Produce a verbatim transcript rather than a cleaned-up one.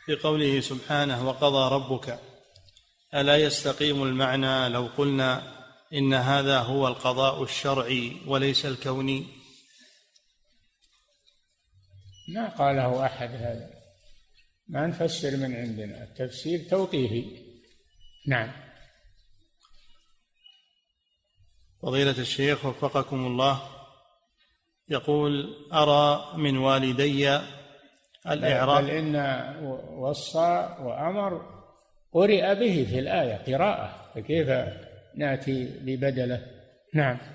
في قوله سبحانه وقضى ربك، ألا يستقيم المعنى لو قلنا إن هذا هو القضاء الشرعي وليس الكوني؟ ما قاله أحد هذا، ما نفسر من عندنا، التفسير توقيفي. نعم. فضيلة الشيخ وفقكم الله، يقول: أرى من والدي الإعراض. بل إن وصى وأمر قرئ به في الآية قراءة، فكيف نأتي ببدله؟ نعم.